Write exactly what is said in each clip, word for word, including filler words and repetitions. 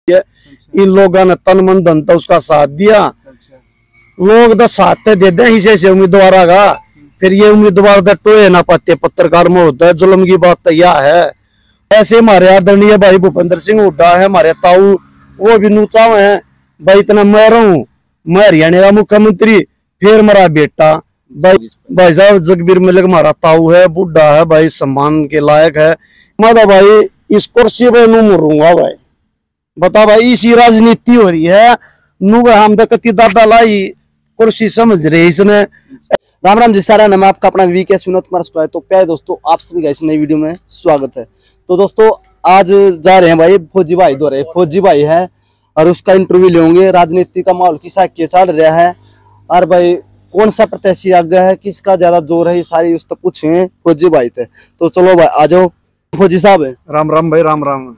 इन लोगों ने तन मन धन तो उसका साथ दिया। लोग तो साथ दे दे हिस्से से उम्मीदवार का, फिर ये उम्मीदवार तो टोए ना पाते। पत्रकार में होता है जुल्म की बात तो यह है। ऐसे हमारे आदरणीय भाई भूपेंद्र सिंह हुड्डा है, हमारे ताऊ, वो भी नूचाव है भाई। इतना मैं रहूं, मैं हरियाणा का मुख्यमंत्री, फिर मेरा बेटा भाई भाई साहब जगबीर मलिक हमारा ताऊ है, बुढ़ा है भाई, सम्मान के लायक है। मैं तो भाई इस कुर्सी पे नू मरूंगा भाई। बता भाई इसी राजनीति हो रही है, नू हम तो कति दादा लाई कुर्सी समझ रहे इसने। राम राम जी सारा नाम आपका अपना वीकेएस विनोद कुमार। तो प्यारे दोस्तों, आप सभी का इस नई वीडियो में स्वागत है। तो दोस्तों आज जा रहे हैं भाई फौजी भाई दो रहे फौजी भाई है और उसका इंटरव्यू लेंगे। राजनीति का माहौल किसा के चल रहा है और भाई कौन सा प्रत्याशी आगे है, किसका ज्यादा जोर है, ये सारी उस तक पूछे फौजी भाई थे। तो चलो भाई आ जाओ फौजी साहब। राम राम भाई, राम राम।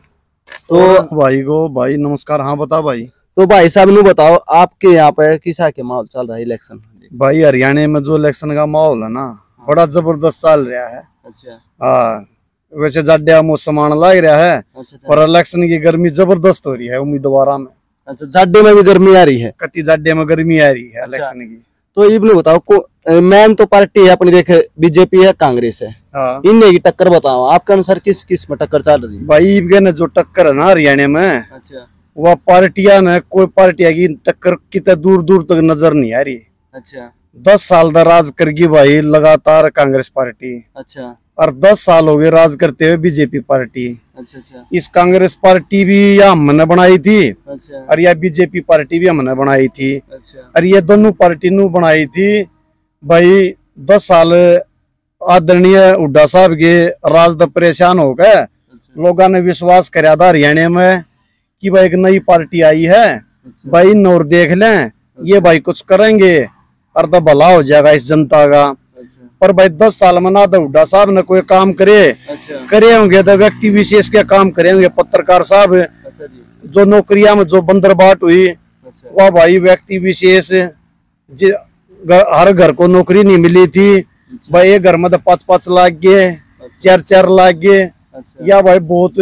तो भाई को भाई नमस्कार। हाँ बता भाई। तो भाई साहब ने बताओ आपके यहाँ पे किसा के माहौल चल रहा है इलेक्शन? भाई हरियाणा में जो इलेक्शन का माहौल है ना, बड़ा जबरदस्त चल रहा है। अच्छा हाँ, वैसे जाड्या मौसम आने लग रहा है। अच्छा, पर इलेक्शन की गर्मी जबरदस्त हो रही है उम्मीदवार में। अच्छा, जाड्डे में भी गर्मी आ रही है, कति जाड्या में गर्मी आ रही है इलेक्शन की। तो ये भी बताओ को मैन तो पार्टी है अपनी, देखे बीजेपी है, कांग्रेस है, हाँ। इनने की टक्कर बताओ आपके अनुसार किस किस में टक्कर चल रही है? भाई ने जो टक्कर है ना हरियाणा में, अच्छा वह पार्टियां ने कोई पार्टियां की टक्कर कितने दूर दूर तक नजर नहीं आ रही। अच्छा दस साल का राज करगी भाई लगातार कांग्रेस पार्टी। अच्छा और दस साल हो गए राज करते हुए बीजेपी पार्टी। अच्छा अच्छा इस कांग्रेस पार्टी भी या हमने बनाई थी, अच्छा, और या बीजेपी पार्टी भी हमने बनाई थी। अच्छा, और ये दोनों पार्टी नु बनाई थी भाई। दस साल आदरणीय हुड्डा साहब के राज द परेशान हो गए। अच्छा, लोगों ने विश्वास कराया था हरियाणा में कि भाई एक नई पार्टी आई है, अच्छा, भाई नौर देख लें, ये भाई कुछ करेंगे और तो भला हो जाएगा इस जनता का। अच्छा, पर भाई दस साल में ना तो हुड्डा साहब ने कोई काम करे अच्छा, करे होंगे तो व्यक्ति विशेष के काम करे होंगे। पत्रकार साहब अच्छा जी, जो नौकरियां में जो बंदरबाट हुई, अच्छा, वह भाई व्यक्ति विशेष जे घर, हर घर को नौकरी नहीं मिली थी भाई। एक घर में तो पाँच पाँच लाख गए, चार चार लाख गए, अच्छा, या भाई बहुत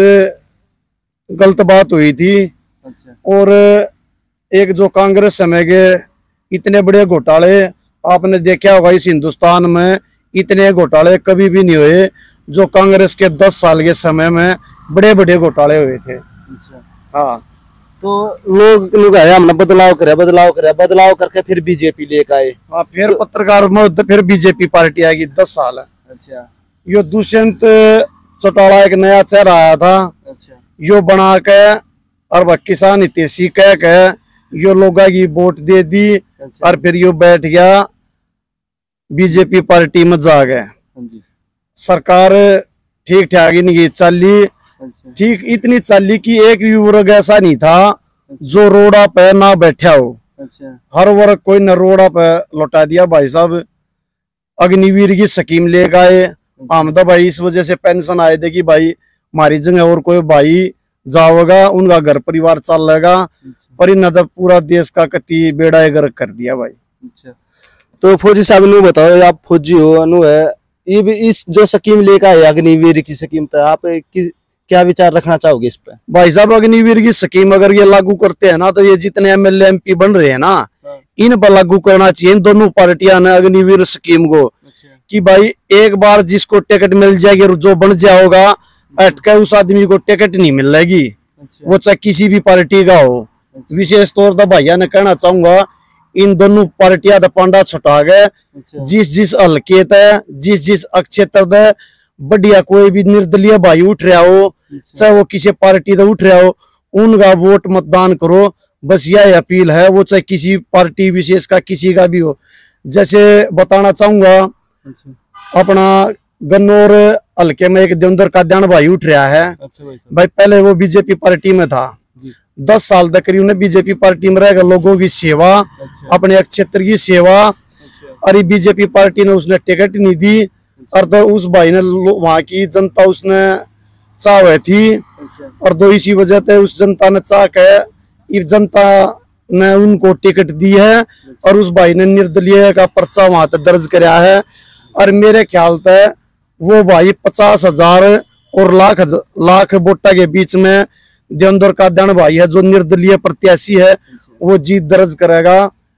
गलत बात हुई थी। अच्छा, और एक जो कांग्रेस समय के इतने बड़े घोटाले आपने देखा होगा, इस हिंदुस्तान में इतने घोटाले कभी भी नहीं हुए जो कांग्रेस के दस साल के समय में बड़े बड़े घोटाले हुए थे। अच्छा। हाँ, तो लोग लोग आए हमने बदलाव करे बदलाव करे बदलाव करके फिर बीजेपी लेकर आए। हाँ, फिर पत्रकार में फिर बीजेपी पार्टी आएगी। दस साल है। अच्छा, यो दुष्यंत चौटाला एक नया चेहरा आया था, अच्छा, यो बना के और वह किसान हितैषी कह के यो लोगों की वोट दे दी। अच्छा, और फिर यो बैठ गया बीजेपी पार्टी में जा गए। हाँ जी, सरकार ठीक ठाक इनकी चाली, अच्छा, ठीक इतनी चाली की एक भी वर्ग ऐसा नहीं था जो रोड़ा पे ना बैठा हो। अच्छा, हर वर्ग कोई न रोड़ा पे लौटा दिया। भाई साहब अग्निवीर की स्कीम ले गए। हम तो भाई इस वजह से पेंशन आए थे कि भाई हमारी जगह और कोई भाई जाओगा, उनका घर परिवार चलेगा। अच्छा, पर इन तो पूरा देश का कति बेड़ा गर्क कर दिया भाई। अच्छा। तो फौजी साहब ने बताओ, आप फौजी हो अनु है, ये भी इस जो स्कीम लेकर आए अग्निवीर की स्कीम, तो आप कि, क्या विचार रखना चाहोगे इस पे? भाई साहब अग्निवीर की स्कीम अगर ये लागू करते हैं ना, तो ये जितने एमएलए एमपी बन रहे हैं ना, इन पर लागू करना चाहिए इन दोनों पार्टियां ने अग्निवीर स्कीम को। अच्छा, कि भाई एक बार जिसको टिकट मिल जाएगी, जो बन जाओगा, अटके उस आदमी को टिकट नहीं मिलेगी, अच्छा, वो चाहे किसी भी पार्टी का हो। अच्छा, विशेष तौर पर भैया ने कहना चाहूंगा, इन दोनों पार्टियां तो पांडा छुटा गए। अच्छा, जिस जिस हल्के तय, जिस जिस अक्षेत्र तय बढ़िया कोई भी निर्दलीय भाई उठ रहा हो, अच्छा, चाहे वो किसी पार्टी से उठ रहा हो, उनका वोट मतदान करो। बस यह अपील है, वो चाहे किसी पार्टी विशेष का किसी का भी हो। जैसे बताना चाहूंगा, अच्छा, अपना गन्नौर हल्के में एक देवेंद्र काद्यान भाई उठ रहा है। अच्छा भाई साहब, भाई पहले वो बीजेपी पार्टी में था, जी, दस साल तक करीब ने बीजेपी पार्टी में रहेगा, लोगों की सेवा, अच्छा, अपने क्षेत्र की सेवा। अच्छा, अरे बीजेपी पार्टी ने उसने टिकट नहीं दी, और तो उस भाई ने वहां की जनता उसने चाहे थी, अच्छा, और दो इसी वजह से उस जनता ने चाह के इस जनता ने उनको टिकट दी है। और उस भाई ने निर्दलीय का पर्चा वहां तक दर्ज कराया है। और मेरे ख्याल से वो भाई पचास हजार और लाख लाख वोटा के बीच में देवेंद्र कादयान भाई है जो निर्दलीय प्रत्याशी है, वो जीत दर्ज करेगा।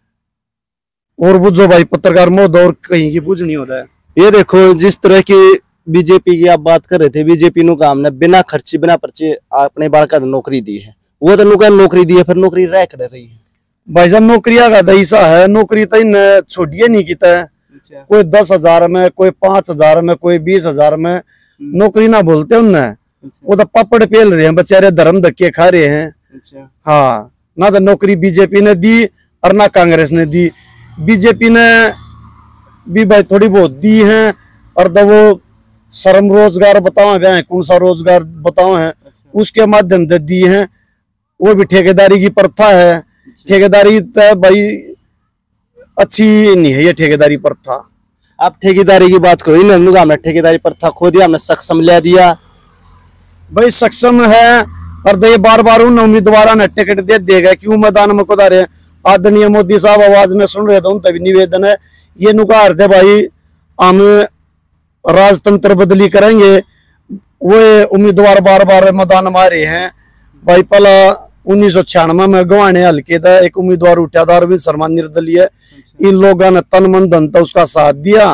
और वो जो भाई पत्रकार महोदय और कहीं की पूछ नहीं होता है। ये देखो जिस तरह की बीजेपी की आप बात कर रहे थे, बीजेपी नु काम ने बिना खर्ची बिना पर्चे अपने बालका नौकरी दी है, वो तो नुका नौकरी दी है, फिर नौकरी रह कर रही है भाई साहब। नौकरिया का दईसा है, नौकरी तो इन छोड़िए नहीं की है। कोई दस हजार में, कोई पांच हजार में, कोई बीस हजार में नौकरी ना बोलते उनने। वो तो पापड़ पेल रहे हैं बेचारे, धर्म धक्के खा रहे हैं। हाँ, ना तो नौकरी बीजेपी ने दी और ना कांग्रेस ने दी। बीजेपी ने भी भाई थोड़ी बहुत दी है, और तो वो श्रम रोजगार बताओ गए, कौन सा रोजगार बताओ है, उसके माध्यम से दी है। वो भी ठेकेदारी की प्रथा है। ठेकेदारी तो भाई अच्छी नहीं है ये ठेकेदारी प्रथा। आप ठेकेदारी की बात करो, इन हमने ठेकेदारी प्रथा खो दिया, हमने सक्षम ले दिया। भाई सक्षम है, और तो ये बार बार उन उम्मीदवार ने टिकट दे देगा क्यों मैदान में खुदा रहे। आदरणीय मोदी साहब आवाज में सुन रहे थे, उन तभी निवेदन है ये नुकार थे भाई हम राजतंत्र बदली करेंगे। वो उम्मीदवार बार बार मैदान में आ रहे हैं भाई। पहला उन्नीस सौ छियानवे में गवाने हल्के था एक उम्मीदवार उठा था, अरविंद शर्मा निर्दलीय। इन लोगों ने तन मन धन था उसका साथ दिया।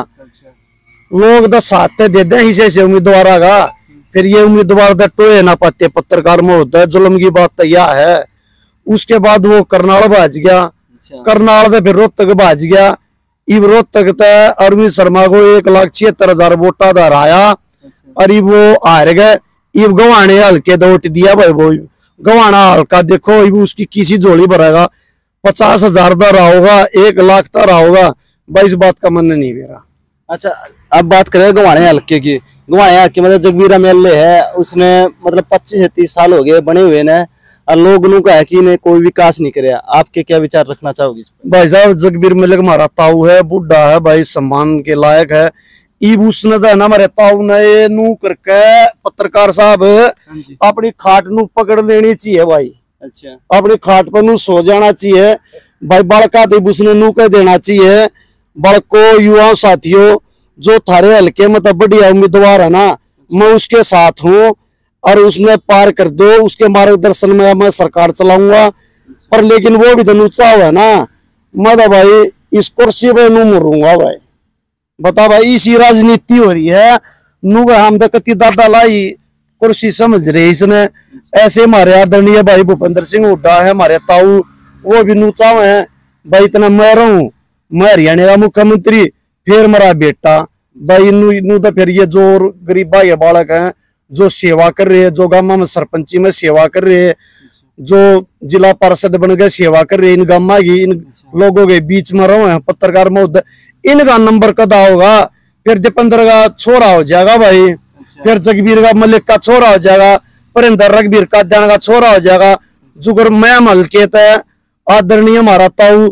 लोग तो साथ दे दे इसे से उम्मीदवार का, फिर ये उम्मीदवार तो टोए ना पाते पत्रकार में होता है। जुल्म की बात तो यह है। उसके बाद वो करनाल भाज गया, करनाल से फिर रोहतक भाज गया। इब रोहतक तक अरविंद शर्मा को एक लाख छिहत्तर हजार वोटा का हराया, और इब वो हार गए। इब गवाने हल्के तो वोट दिया भाई। वो गवाना हल्का देखो, इब उसकी किसी झोली भरेगा, पचास हजार का रहा होगा, एक लाख का रहा होगा भाई। इस बात का मन नहीं मेरा। अच्छा, अब बात करें गवाने हल्के की। गवाने हल्के मतलब जगबीर एमएलए है, उसने मतलब पच्चीस से तीस साल हो गए बने हुए ने, और लोग नु कहा कि ने कोई विकास नहीं करे। आपके क्या विचार रखना चाहोगे इस पर? भाई साहब जगबीर मलिक हमारा ताऊ है, बुढ़ा है भाई, सम्मान के लायक है। इब उसने तो है ना हमारे ताऊ ने नू करके पत्रकार साहब अपनी खाट नू पकड़ लेनी चाहिए भाई। अच्छा, अपनी खाट पर नू सो जाना चाहिए भाई। बड़का देव उसने नू कह देना चाहिए बड़को युवाओं साथियों, जो थारे हल्के में तो बढ़िया उम्मीदवार है ना, मैं उसके साथ हूँ, और उसने पार कर दो। उसके मार्गदर्शन में मैं सरकार चलाऊंगा। पर लेकिन वो भी तो नुचा हुआ है ना, मैं तो भाई इस कुर्सी पे नू मरूंगा भाई। बता भाई, इसी राजनीति हो रही है। नू हम तो कति दादा लाई कुर्सी समझ रहे इसने। ऐसे हमारे आदरणीय भाई भूपेंद्र सिंह हुड्डा है हमारे ताऊ, वो भी नुचा हुआ है भाई। इतना मैं रहूं, मैं हरियाणा का मुख्यमंत्री, फिर मेरा बेटा भाई। नू नू तो फिर ये जो गरीब भाई बालक है जो सेवा कर रहे हैं, जो गामा में सरपंची में सेवा कर रहे हैं, जो जिला पार्षद बन गए सेवा कर रहे हैं, इन गामा की इन लोगों के बीच में रहो हैं पत्रकार महोदय। इनका नंबर कदा होगा, फिर दीपेंद्र का छोरा हो जाएगा भाई, फिर जगबीर का मलिक का छोरा हो जाएगा, परिंदर रघबीर का ध्यान का छोरा हो जाएगा। जुगर मैम हल्के तय आदरणीय हमारा ताऊ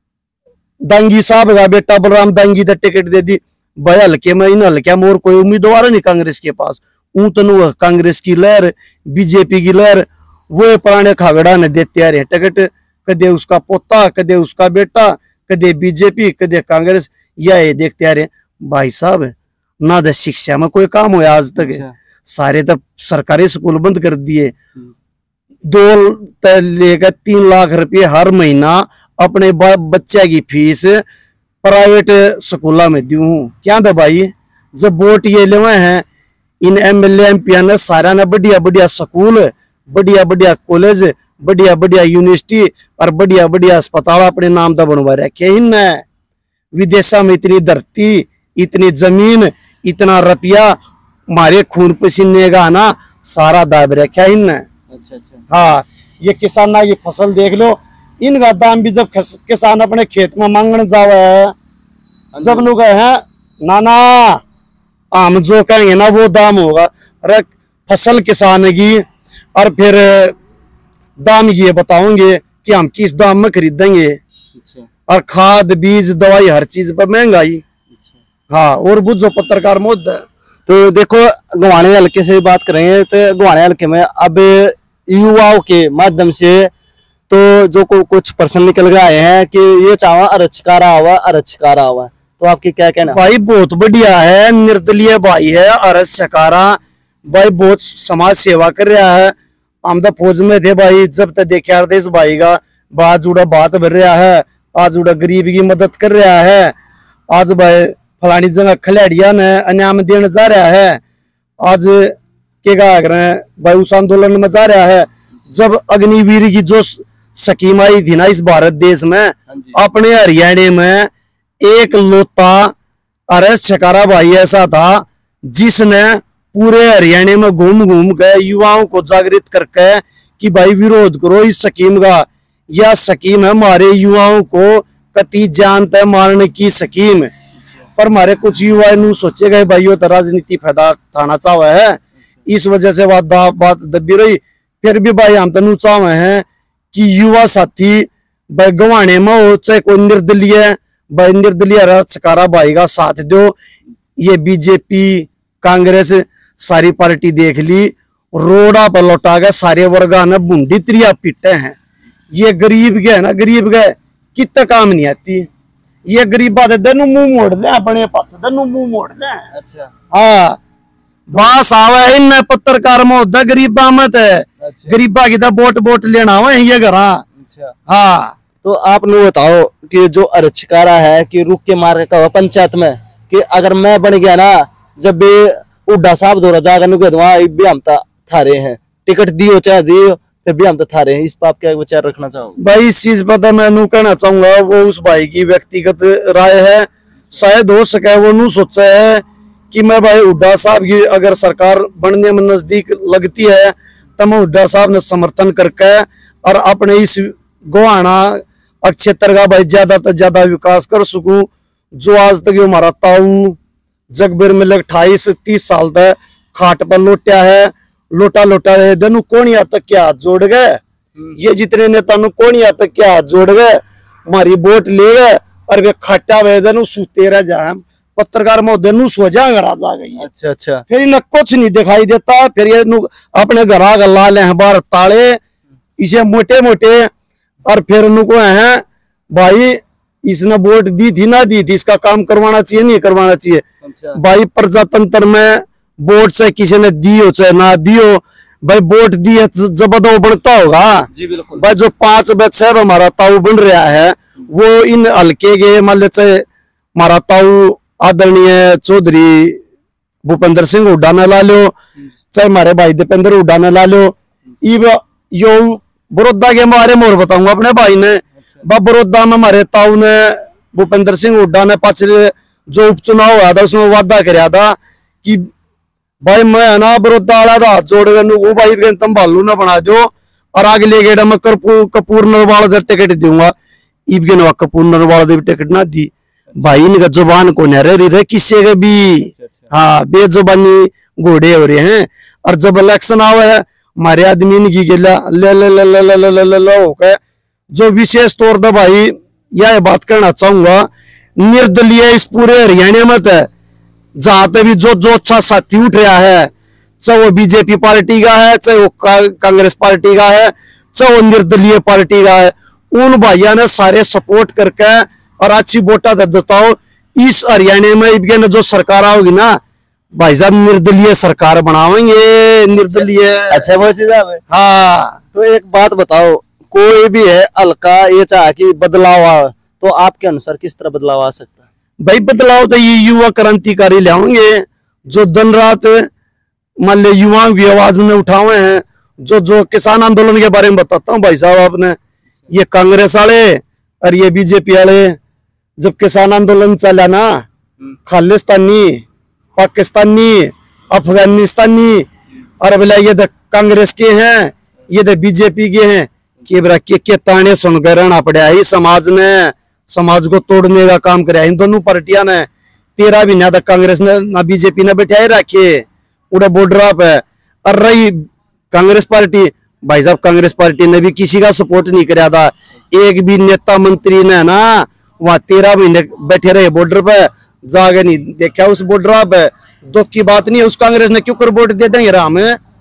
दांगी साहब का बेटा बलराम दांगी तो टिकट दे दी भाई हल्के में। इन हल्के में और कोई उम्मीदवार नहीं कांग्रेस के पास। ऊतनु कांग्रेस की लहर, बीजेपी की लहर, वो पुराने खागड़ा ने देते आ रहे टिकट। कदे उसका पोता, कदे उसका बेटा, कदे बीजेपी, कदे कांग्रेस, या ये देखते आ रहे भाई साहब। ना तो शिक्षा में कोई काम हुआ आज तक। अच्छा। सारे तो सरकारी स्कूल बंद कर दिए। दो लेकर तीन लाख रुपए हर महीना अपने बच्चे की फीस प्राइवेट स्कूलों में दूं क्या था भाई। जब वोट ये लेवे हैं इन एमएलए एमपी ने सारा ने बढ़िया बढ़िया स्कूल, बढ़िया बढ़िया कॉलेज, बढ़िया बढ़िया यूनिवर्सिटी और बढ़िया बढ़िया अस्पताल अपने नाम का बनवा रखे। इन विदेशा में इतनी धरती, इतनी जमीन, इतना रुपया हमारे खून पसीने का ना सारा दाब रखा इन। अच्छा अच्छा। हाँ, ये किसाना की फसल देख लो, इनका दाम भी जब किसान अपने खेत में मांगने जावे है, जब लोग है नाना हम जो कहेंगे ना वो दाम होगा। अरे फसल किसान की और फिर दाम ये बताओगे कि हम किस दाम में खरीदेंगे। अच्छा। और खाद बीज दवाई हर चीज पर महंगाई। अच्छा। हाँ, और बुझ जो पत्रकार मुद्दा। तो देखो गवाने हल्के से बात करेंगे तो गवाने हल्के में अब युवाओं के माध्यम से तो जो को कुछ पर्सन निकल गए आए हैं कि ये चावा अरक्षकारा हुआ अरक्षकारा हुआ, तो आपकी क्या कहना? भाई बहुत बढ़िया है, निर्दलीय भाई है अरक्षकारा भाई, बहुत समाज सेवा कर रहा है। हम तो फौज में थे भाई, जब तक देखा रहे इस भाई का बात जुड़ा बात भर रहा है, आज जुड़ा गरीब की मदद कर रहा है, आज भाई फलानी जगह खिलाड़िया ने इनाम देने जा रहा है, आज के कहा भाई उस आंदोलन में जा रहा है। जब अग्निवीर की जो स्कीम आई थी ना इस भारत देश में, अपने हरियाणा में एक लोता अरे छकारा भाई ऐसा था जिसने पूरे हरियाणा में घूम घूम के युवाओं को जागृत करके कि भाई विरोध करो इस स्कीम का, यह स्कीम है हमारे युवाओं को कति जान तय मारने की स्कीम। पर हमारे कुछ युवा नु सोचे गए भाई वो तो राजनीति फायदा उठाना चाहे है, इस वजह से बात बात दबी रही। फिर भी भाई हम तो चाहे हैं कि युवा साथी भाई गवाने में हो चाहे कोई निर्दलीय भाई निर्दलीय राजकारा भाई का साथ दो। ये बीजेपी कांग्रेस सारी पार्टी देख ली, रोड़ा पर लौटा गए सारे वर्गा ने बूंदी त्रिया पीटे हैं। ये गरीब के है ना, गरीब के कितना काम नहीं आती, ये गरीब बात है मुंह मोड़ ले अपने पास मुंह मोड़ ले। अच्छा हाँ बास आवे इन पत्रकार में होता गरीबा मत है। अच्छा। गरीबा की तो वोट वोट लेना हुआ ये घर। अच्छा हाँ तो आप लोग बताओ कि जो अर्चकारा है कि रुक के मार का पंचायत में कि अगर मैं बन गया ना, जब भी उड्डा साहब दौरा जाकर भी हम थारे हैं, टिकट दियो चाहे दियो फिर भी हम तो थारे हैं, इस पर आप क्या विचार रखना चाहोगे? भाई इस चीज पर तो मैं नू कहना चाहूंगा वो उस भाई की व्यक्तिगत राय है, शायद हो सके वो नू सोचा है कि मैं भाई हुड्डा साहब की अगर सरकार बनने में नजदीक लगती है तो मैं हुड्डा साहब ने समर्थन करके और अपने इस गोहाना क्षेत्र का भाई ज्यादा से ज्यादा विकास कर सकूं। जो आज तक हमारा ताऊ जगबीर में अट्ठाईस तीस साल तक खाट पर लोटा है, लोटा लोटा है दोनों कोनिया तक क्या हाथ जोड़ गए, ये जितने नेता कोनिया तक क्या हाथ जोड़ गए, हमारी वोट ले गए और वे खट्टा वे दोनों सूते रह जाए। पत्रकार महोदय नु सो जा घर आ गई। अच्छा अच्छा फिर इन्हें कुछ नहीं दिखाई देता, फिर ये अपने घर आ गला ले बार ताले इसे मोटे मोटे और फिर उनको है भाई इसने वोट दी थी ना दी थी, इसका काम करवाना चाहिए नहीं करवाना चाहिए। अच्छा। भाई प्रजातंत्र में वोट से किसी ने दियो चाहे ना दियो, भाई वोट दिए जब तो बढ़ता होगा जी बिल्कुल। भाई जो पांच बच्चे हमारा ताऊ बन रहा है वो इन हल्के के मान ले चाहे हमारा ताऊ आदरणीय चौधरी भूपेंद्र सिंह हुड्डा ने ला लो, चाहे हमारे भाई दीपेंद्र हुड्डा ने ला लो, यो बड़ौदा के बारे में और बताऊंगा अपने भाई ने। अच्छा। बड़ौदा में हमारे ताऊ ने भूपेंद्र सिंह हुड्डा ने पिछले जो उपचुनाव हुआ था उसमें वादा कराया था कि भाई मैं है ना बड़ौदा वाला था हाथ जोड़ गए भाई तुम भालू ना बना दो और अगले गेड़ा में कपूर नरवाल टिकट दूंगा। ईब के नवा कपूर नरवाल टिकट ना दी भाई इनका जुबान को न रह रहे किसी के भी। हाँ बेजुबानी घोड़े हो रहे हैं और जब इलेक्शन आवे है हमारे आदमी इनकी ले ले ले ले ले ले ले ले ले हो गए। जो विशेष तौर पर भाई यह बात करना चाहूंगा निर्दलीय इस पूरे हरियाणा में है जहां तक भी जो जो अच्छा साथी उठ रहा है, चाहे वो बीजेपी पार्टी का है, चाहे वो कांग्रेस पार्टी का है, चाहे वो निर्दलीय पार्टी का है, उन भाइयों ने सारे सपोर्ट करके और अच्छी वोटा देताओ इस हरियाणा में जो सरकार आओगी ना भाई साहब निर्दलीय सरकार बनावेंगे निर्दलीय। अच्छा वो चीज है। हाँ तो एक बात बताओ, कोई भी है हल्का ये चाहे कि बदलाव आए तो आपके अनुसार किस तरह बदलाव आ सकता है? भाई बदलाव तो ये युवा क्रांतिकारी लाएंगे जो दिन रात मान लो युवाओं की आवाज ने उठाए हैं। जो जो किसान आंदोलन के बारे में बताता हूँ भाई साहब आपने, ये कांग्रेस वाले और ये बीजेपी वाले जब किसान आंदोलन चला ना, खालिस्तानी पाकिस्तानी अफगानिस्तानी और बोला ये तो कांग्रेस के हैं ये तो बीजेपी के हैं कि बरा के, के ताने सुनकर रहना पड़ा ही समाज ने, समाज को तोड़ने का काम कराया इन दोनों पार्टियां ने। तेरा भी ना तो कांग्रेस ने ना बीजेपी ने बैठाए रखे पूरा बॉर्डर पे। और रही कांग्रेस पार्टी भाई साहब कांग्रेस पार्टी ने भी किसी का सपोर्ट नहीं कराया था, एक भी नेता मंत्री ने ना वहां तेरह महीने बैठे रहे बॉर्डर पे जाके नहीं देखा उस बॉर्डर पे। दुख की बात नहीं है उस कांग्रेस ने क्यों कर वोट दे देंगे राम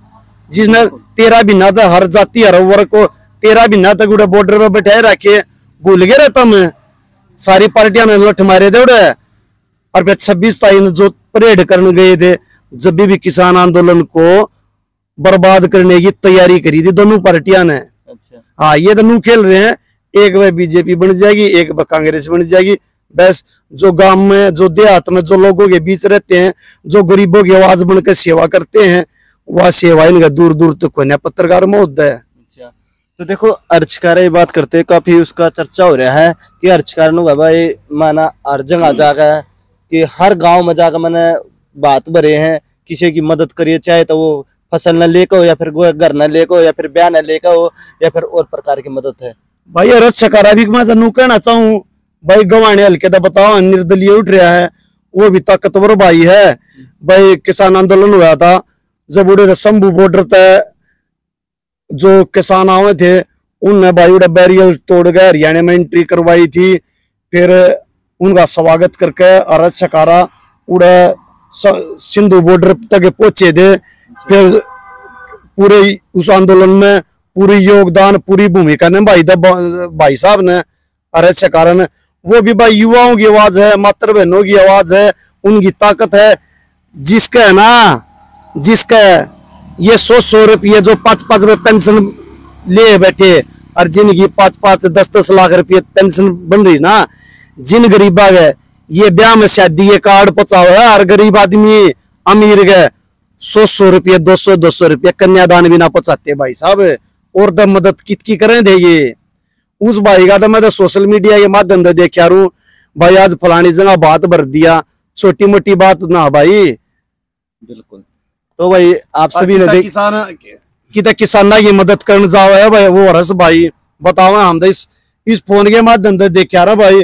जिसने तेरह महीना तक हर जाति हर वर्ग को तेरह महीना तक बॉर्डर पे बैठाए रखे। भूल गए तुम सारी पार्टियां ने लठ मारे दे और फिर छब्बीस तारीख जो परेड करने गए थे जब भी किसान आंदोलन को बर्बाद करने की तैयारी करी थी दोनों पार्टियां ने। अच्छा। हाँ, ये तो नू खेल रहे हैं, एक वह बीजेपी बन जाएगी, एक वह कांग्रेस बन जाएगी। बस जो गांव में, जो देहात में, जो लोगों के बीच रहते हैं, जो गरीबों की आवाज बनकर सेवा करते हैं, वह सेवा इनका दूर दूर तक कोई पत्रकार में होता है। अच्छा, तो देखो अर्चकार ये बात करते हैं, काफी उसका चर्चा हो रहा है कि अर्चकार नु भाई माना हर जगह जाकर कि हर गांव में जाकर मैंने बात भरे हैं, किसी की मदद करिए, चाहे तो वो फसल न लेकर हो या फिर घर न लेकर हो या फिर ब्याह न लेकर हो या फिर और प्रकार की मदद है। भाई अरज सकारा भी मैं तू कहना चाहूँ भाई, गवाने हल्के तो बताओ निर्दलीय उठ रहा है, वो भी ताकतवर भाई है भाई। किसान आंदोलन हुआ था जब उड़े शंभू बॉर्डर तक जो किसान आए थे, उनने भाई उड़े बैरियर तोड़ गए, हरियाणा में एंट्री करवाई थी, फिर उनका स्वागत करके अरज सकारा उड़े सिंधु बॉर्डर तक पहुंचे थे। फिर पूरे उस आंदोलन में पूरी योगदान, पूरी भूमिका ने भाई भाई साहब ने, अरज सकारा ने। वो भी भाई युवाओं की आवाज है, मातृ बहनों की आवाज है, उनकी ताकत है। जिसका है ना, जिसका ये सौ सौ रुपये जो पांच पांच रुपये पेंशन ले बैठे और जिनकी पांच पांच दस दस लाख रुपये पेंशन बन रही ना, जिन गरीबा गए ये ब्याह में शादी ये कार्ड पहुंचा हुआ है, हर गरीब आदमी अमीर गए सौ सौ रुपये दो सौ दो सौ रुपये कन्यादान भी ना पहुंचाते भाई साहब। और तो मदद कितकी करें थे ये उस भाई का, तो मैं तो सोशल मीडिया के माध्यम से देखा रू भाई, आज फलानी जगह बात भर दिया, छोटी मोटी बात ना भाई। बिल्कुल। तो भाई आप सभी ने देख किसान कितना किसाना की मदद करने जाओ है भाई, वो हरस भाई बताओ, हम तो इस इस फोन के माध्यम से देखा रहा भाई,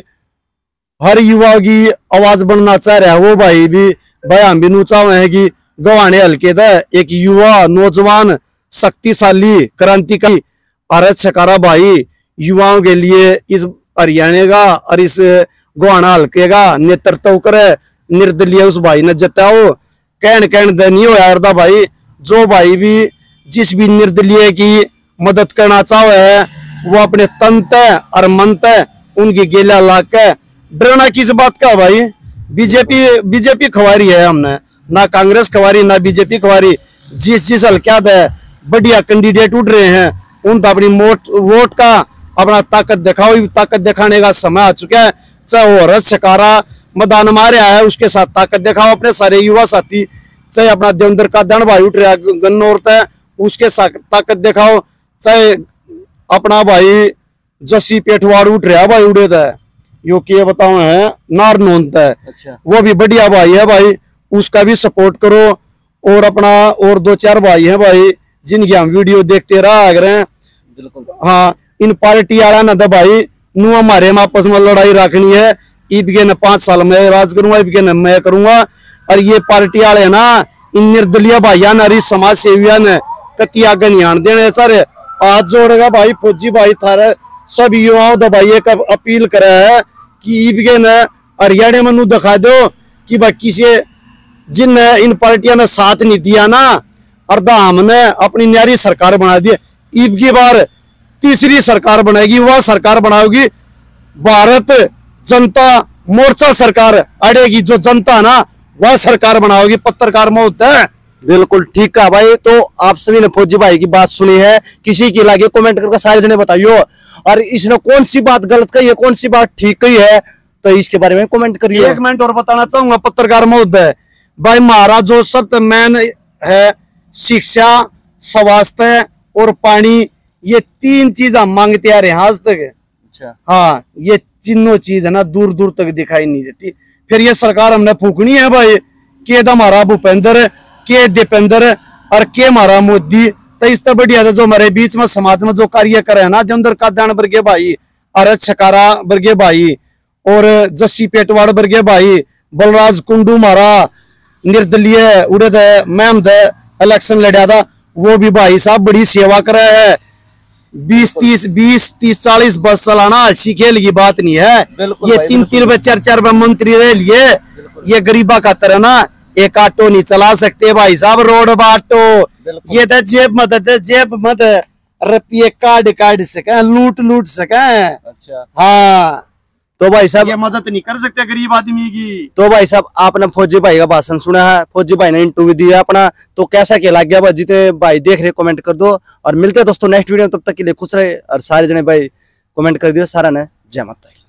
हर युवा की आवाज बनना चाह रहा है वो भाई भी। भाई हम भी नू चाहे हैं कि गवाने हल्के था एक युवा नौजवान शक्तिशाली क्रांतिकारी अरज सकारा भाई युवाओं के लिए इस हरियाणा का और इस गोहाना हल्के का नेतृत्व करे। निर्दलीय उस भाई ने जताओ, कहन कहन दे नहीं होया भाई। जो भाई भी जिस भी निर्दलीय की मदद करना चाहे है, वो अपने तन तय और मन तय उनकी गेला ला के डरना किस बात का भाई। बीजेपी बीजेपी खवारी है हमने, ना कांग्रेस खवारी ना बीजेपी खवारी। जिस जिस हल्का है बढ़िया कैंडिडेट उठ रहे हैं, उन तो अपनी वोट वोट का अपना ताकत दिखाओ, ताकत दिखाने का समय आ चुका है। चाहे वो अरज सकारा मैदान मारे है, उसके साथ ताकत दिखाओ अपने सारे युवा साथी। चाहे अपना देवेंद्र का दन भाई उठ रहा है गन्नौर है, उसके साथ ताकत दिखाओ। चाहे अपना भाई जसी पेटवाड़ उठ रहा भाई उड़े था, यो के बताओ है नार नोंद है। अच्छा। वो भी बढ़िया भाई है भाई, उसका भी सपोर्ट करो। और अपना और दो चार भाई हैं भाई जिनकी हम वीडियो देखते रहा करें। बिल्कुल। हाँ, इन पार्टी वाला ना था भाई, नू हमारे में आपस में लड़ाई रखनी है। ईबके ने पांच साल में राज करूंगा, ईबके ने मैं करूंगा। और ये पार्टी वाले ना इन निर्दलीय भाइया नारी समाज सेविया ने कति आगे नहीं आने देने सारे। आज जोड़ेगा भाई फौजी भाई थारे सब युवाओं तो भाई एक अपील करे है कि ईबके ने हरियाणा में नू दिखा दो कि भाई किसी जिन इन पार्टियों ने साथ नहीं दिया ना, अर्धा हमने अपनी न्यारी सरकार बना दी। ईब की बार तीसरी सरकार बनाएगी, वह सरकार बनाओगी भारत जनता मोर्चा सरकार अड़ेगी। जो जनता ना वह सरकार बनाओगी, पत्रकार में होता है। बिल्कुल ठीक है भाई। तो आप सभी ने फौजी भाई की बात सुनी है, किसी की लगे कमेंट करके सारे जने बताइयो, और इसने कौन सी बात गलत कही है, कौन सी बात ठीक कही है, तो इसके बारे में कमेंट करिए। एक मिनट और बताना चाहूंगा पत्रकार महोदय भाई, हमारा जो सबसे मेन है शिक्षा, स्वास्थ्य और पानी, ये तीन चीज हम मांगते आ रहे हैं आज तक। अच्छा। हाँ, ये तीनों चीज है ना दूर दूर तक दिखाई नहीं देती। फिर ये सरकार हमने फूकनी है भाई, के हमारा भूपेंद्र, के दीपेंद्र और के हमारा मोदी। तो इस तरह बढ़िया जो हमारे बीच में समाज में जो कार्य करे है ना, देवेंद्र का दान वर्गे भाई, अरज सकारा वर्गे भाई और जस्सी पेटवाड़ वर्गे भाई, बलराज कुंडू हमारा निर्दलीय उड़े थे, मैम थे, इलेक्शन लड़ा था, वो भी भाई साहब बड़ी सेवा करे है। बीस तीस बीस तीस चालीस बस चलाना अच्छी खेल की बात नहीं है। ये तीन तीन रुपए चार चार रुपए मंत्री रह लिए, ये गरीबा का तरह ना एक ऑटो नहीं चला सकते भाई साहब, रोड बाटो। ये तो जेब मत जेब मत रुपये काट काट सके, लूट लूट सके। अच्छा। हाँ, तो भाई साहब ये मदद नहीं कर सकते गरीब आदमी की। तो भाई साहब आपने फौजी भाई का भाषण सुना है, फौजी भाई ने इंटरव्यू दिया अपना, तो कैसा क्या लग गया भाई? जितने भाई देख रहे कमेंट कर दो, और मिलते हैं दोस्तों नेक्स्ट वीडियो में, तब तक के लिए खुश रहे और सारे जने भाई कमेंट कर दियो। सारा ने जय माता की।